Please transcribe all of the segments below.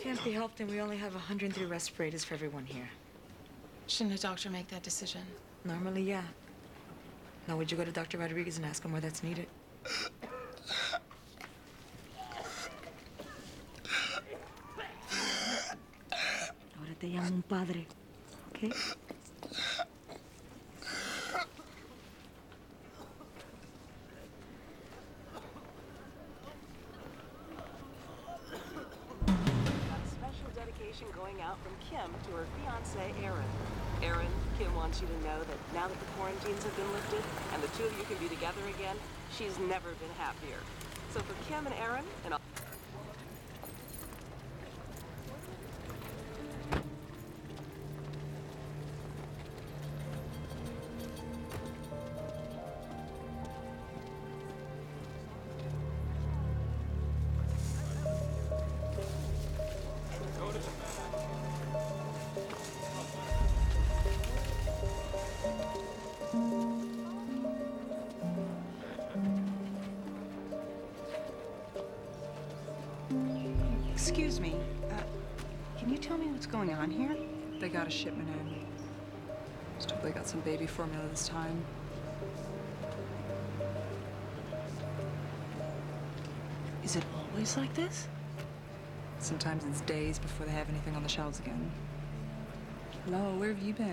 can't be helped, and we only have 103 respirators for everyone here. Shouldn't a doctor make that decision? Normally, yeah. Now, would you go to Dr. Rodriguez and ask him where that's needed? Ahora te llamo un padre, okay? Going out from Kim to her fiancé, Aaron. Aaron, Kim wants you to know that now that the quarantines have been lifted and the two of you can be together again, she's never been happier. So for Kim and Aaron and all... Excuse me, can you tell me what's going on here? They got a shipment in. Just hope they got some baby formula this time. Is it always like this? Sometimes it's days before they have anything on the shelves again. Hello, where have you been?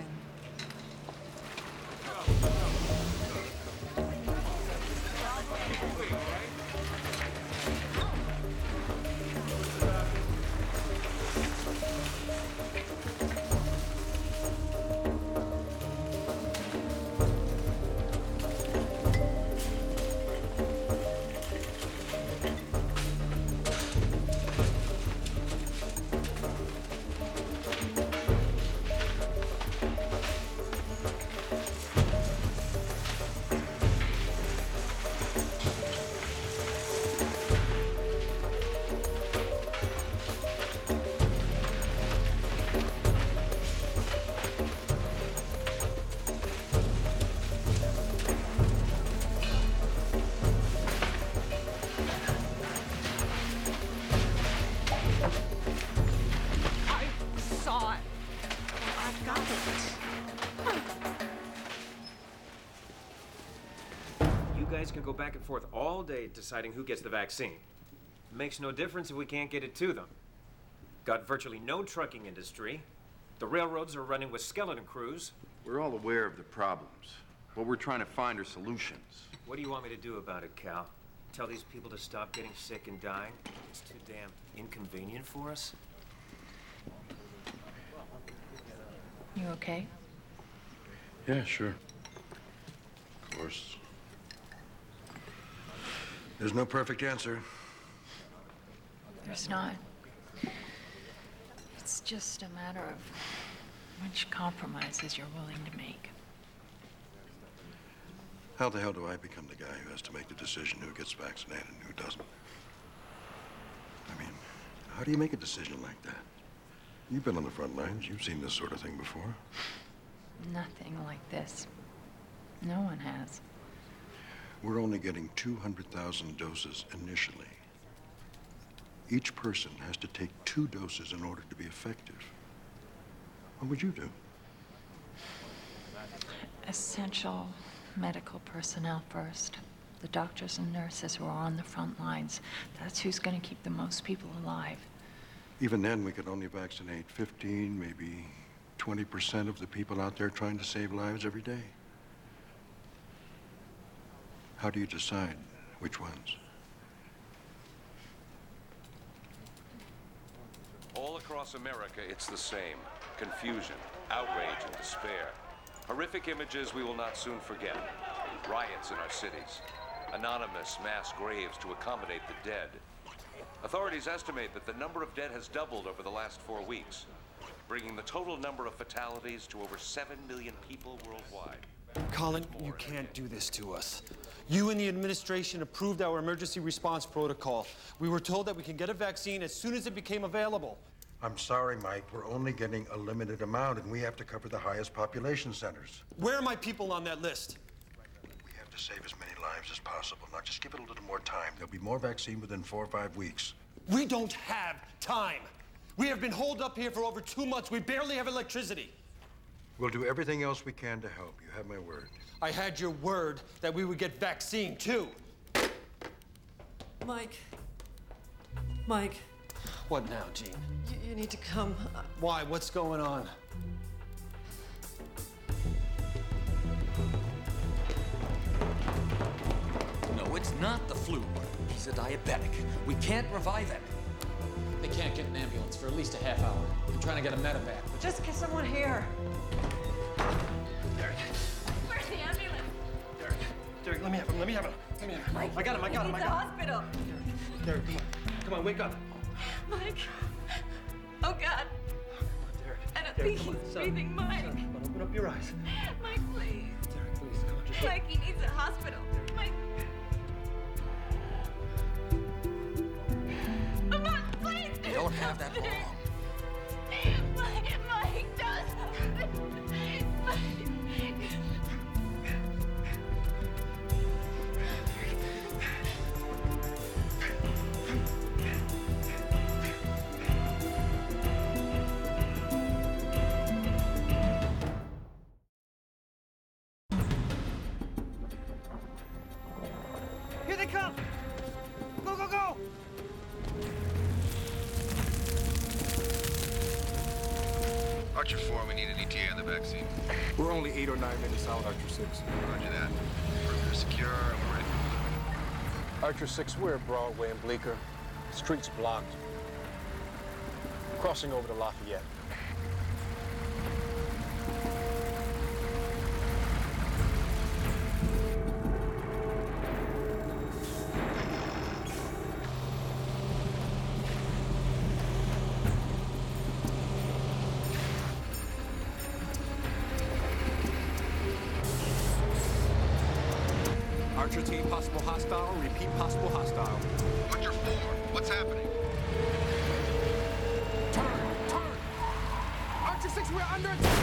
You guys can go back and forth all day deciding who gets the vaccine. Makes no difference if we can't get it to them. Got virtually no trucking industry. The railroads are running with skeleton crews. We're all aware of the problems. What we're trying to find are solutions. What do you want me to do about it, Cal? Tell these people to stop getting sick and dying? It's too damn inconvenient for us. You okay? Yeah, sure. Of course. There's no perfect answer. There's not. It's just a matter of which compromises you're willing to make. How the hell do I become the guy who has to make the decision who gets vaccinated and who doesn't? I mean, how do you make a decision like that? You've been on the front lines. You've seen this sort of thing before. Nothing like this. No one has. We're only getting 200,000 doses initially. Each person has to take 2 doses in order to be effective. What would you do? Essential medical personnel first. The doctors and nurses who are on the front lines. That's who's going to keep the most people alive. Even then, we could only vaccinate 15, maybe 20% of the people out there trying to save lives every day. How do you decide which ones? All across America, it's the same. Confusion, outrage, and despair. Horrific images we will not soon forget. Riots in our cities. Anonymous mass graves to accommodate the dead. Authorities estimate that the number of dead has doubled over the last 4 weeks, bringing the total number of fatalities to over 7 million people worldwide. Colin, you can't do this to us. You and the administration approved our emergency response protocol. We were told that we can get a vaccine as soon as it became available. I'm sorry, Mike. We're only getting a limited amount, and we have to cover the highest population centers. Where are my people on that list? We have to save as many lives as possible. Now, just give it a little more time. There'll be more vaccine within 4 or 5 weeks. We don't have time. We have been holed up here for over 2 months. We barely have electricity. We'll do everything else we can to help. You have my word. I had your word that we would get vaccine, too. Mike. Mike, What now, Gene? you need to come. Why? What's going on? No, it's not the flu. He's a diabetic. We can't revive him. They can't get an ambulance for at least a half hour. I'm trying to get a medevac. Just get someone here. Derek. Where's the ambulance? Derek, let me have him. Let me have him. Let me have him. Mike, I got him. I got him. I he's got at him. the hospital. Derek, come on. Come on, wake up. Mike. Oh, God. Derek. I don't Derek, think come on, he's son. breathing, Mike. Son, come on, open up your eyes. Mike, please. Derek, please, come on, just Mike, he needs a hospital. Mike. Come on, please. You don't have that long. Mike, don't. Mike. Here they come! Go, go, go! Archer 4, we need an ETA on the vaccine. We're only 8 or 9 minutes out, Archer 6. Roger that. Perimeter secure, and we're ready for delivery. Archer 6, we're at Broadway and Bleecker. Streets blocked. Crossing over to Lafayette. Archer team, possible hostile. Repeat, possible hostile. Archer 4, what's happening? Turn! Archer 6, we're under attack!